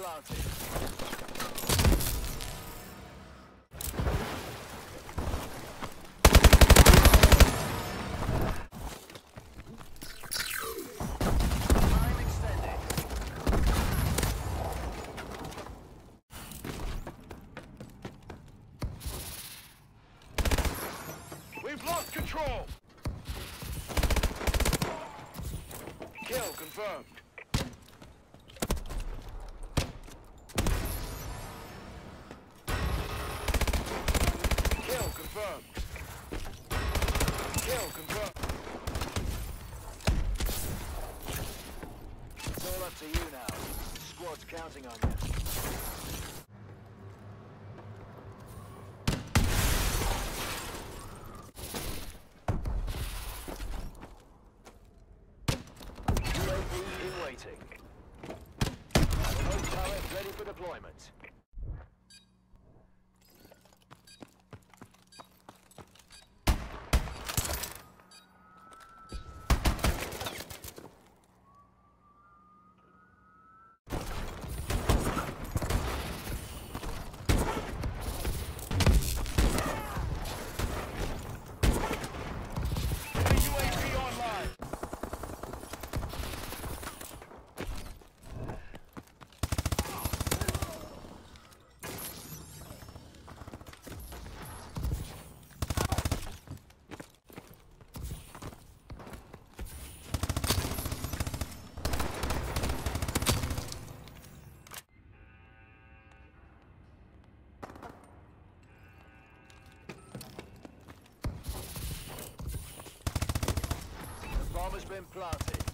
planted. Time extended. We've lost control. Kill confirmed. Kill confirmed. Kill confirmed. It's all up to you now. Squad's counting on you. UAV in waiting. Remote turret ready for deployment. Bomb has been planted.